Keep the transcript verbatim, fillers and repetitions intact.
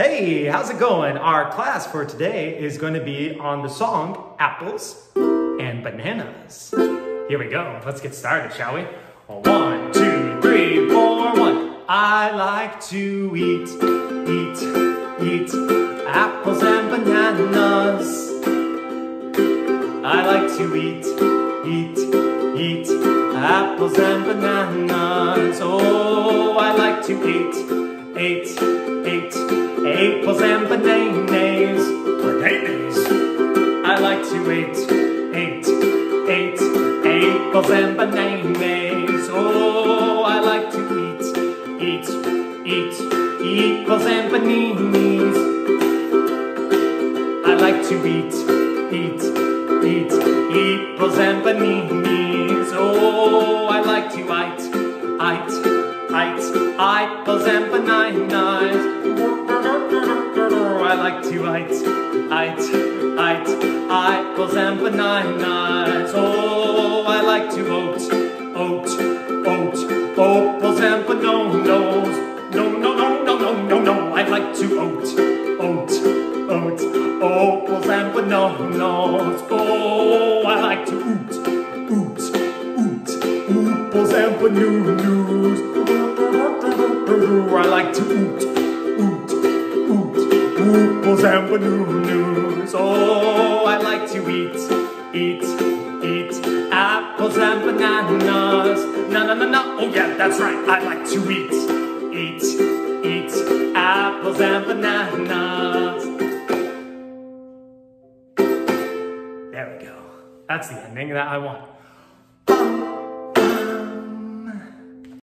Hey, how's it going? Our class for today is going to be on the song Apples and Bananas. Here we go. Let's get started, shall we? One, two, three, four, one. I like to eat, eat, eat apples and bananas. I like to eat, eat, eat apples and bananas. Oh, I like to eat, eat, eat apples and bananas. Bananas. I like to eat, eat, eat apples and bananas. Oh, I like to eat, eat, eat apples and bananas. I like to eat, eat, eat apples and bananas. Oh, I like to eat, eat, eat apples and bananas. I like to eat, eat, eat apples and bananas. Oh, I like to oat, oat, oat, apples and bananas. No, no, no, no, no, no, no. I like to oat, oat, oat, apples and bananas. Oh, I like to oot, oot, oot, apples and bananas. I like to oot, oot, oot, apples and bananas. Oh, I like to eat, eat, eat apples and bananas. No, no, no, no. Oh yeah, that's right. I like to eat, eat, eat apples and bananas. There we go. That's the ending that I want.